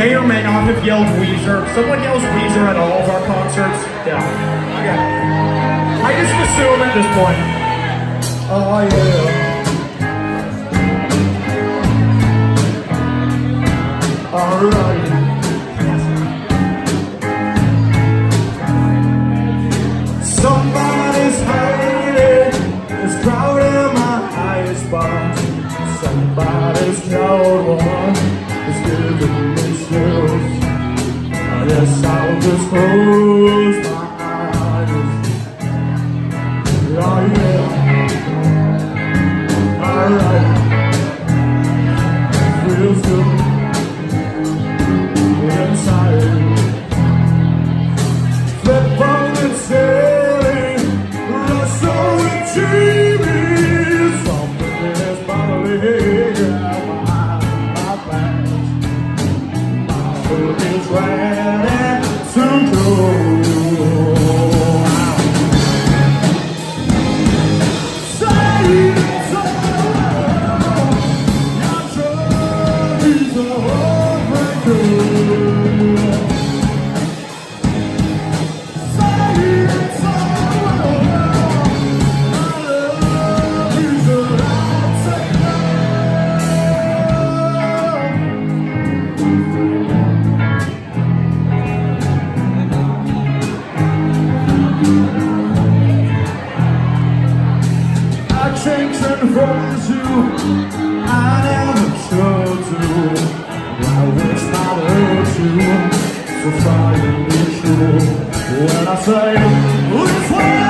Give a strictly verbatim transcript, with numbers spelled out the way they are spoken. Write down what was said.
may or may not have yelled Weezer. Someone yells Weezer at all of our concerts? Yeah. Okay. I just assume at this point. Oh, yeah. Alright. Somebody's hiding, is crowding my highest box. Somebody's cold one is giving me chills. I guess I'll just close my eyes. Oh yeah. Alright. Feels good inside. Flip on and sailing, rustle and cheering. Something is bubbling out behind my back. My foot is ready to go. Change and hold you, I never sure to. I wish I'd hurt you, so far you be sure. When I say, which way?